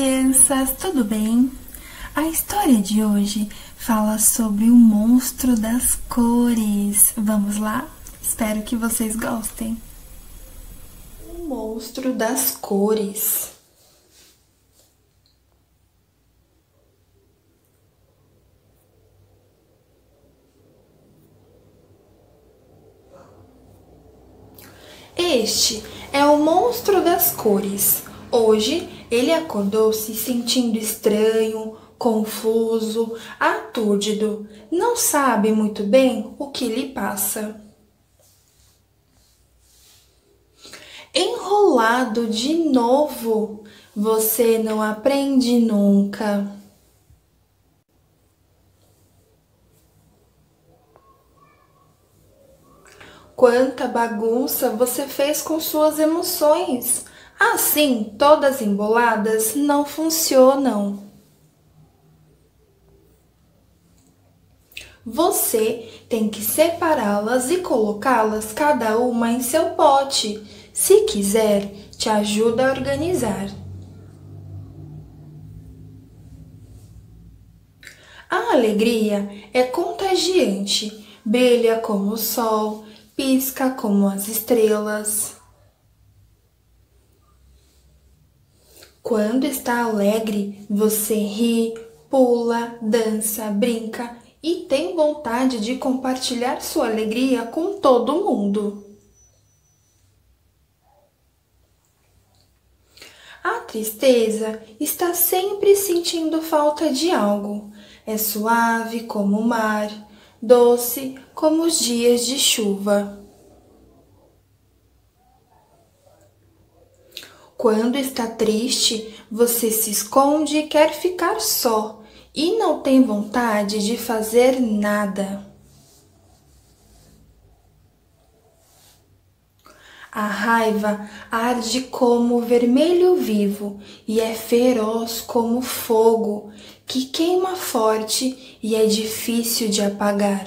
crianças, tudo bem? A história de hoje fala sobre o monstro das cores. Vamos lá? Espero que vocês gostem. O monstro das cores. Este é o monstro das cores. Hoje ele acordou se sentindo estranho, confuso, aturdido. Não sabe muito bem o que lhe passa. Enrolado de novo, você não aprende nunca. Quanta bagunça você fez com suas emoções! Assim, todas emboladas não funcionam. Você tem que separá-las e colocá-las cada uma em seu pote. Se quiser, te ajuda a organizar. A alegria é contagiante, brilha como o sol, pisca como as estrelas. Quando está alegre, você ri, pula, dança, brinca e tem vontade de compartilhar sua alegria com todo mundo. A tristeza está sempre sentindo falta de algo. É suave como o mar, doce como os dias de chuva. Quando está triste, você se esconde e quer ficar só e não tem vontade de fazer nada. A raiva arde como vermelho vivo e é feroz como fogo, que queima forte e é difícil de apagar.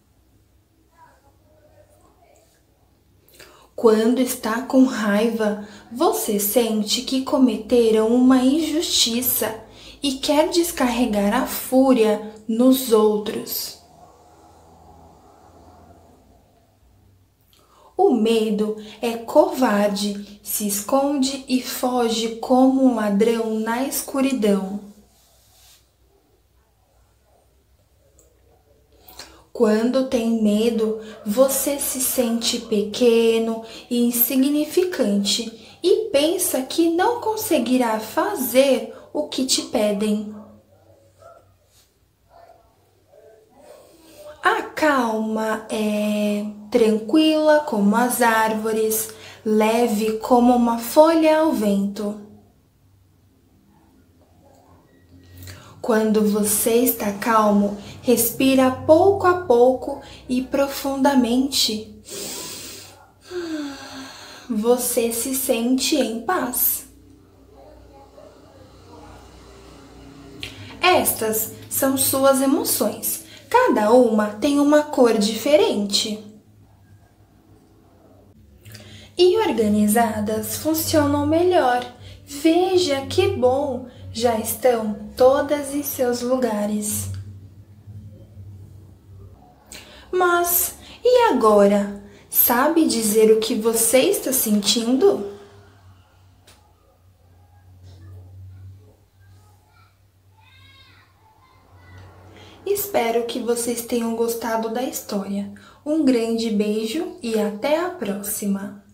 Quando está com raiva, você sente que cometeram uma injustiça e quer descarregar a fúria nos outros. O medo é covarde, se esconde e foge como um ladrão na escuridão. Quando tem medo, você se sente pequeno e insignificante e pensa que não conseguirá fazer o que te pedem. A calma é tranquila como as árvores, leve como uma folha ao vento. Quando você está calmo, respira pouco a pouco e profundamente. Você se sente em paz. Estas são suas emoções. Cada uma tem uma cor diferente. E organizadas funcionam melhor. Veja que bom! Já estão todas em seus lugares. Mas e agora? Sabe dizer o que você está sentindo? Espero que vocês tenham gostado da história. Um grande beijo e até a próxima!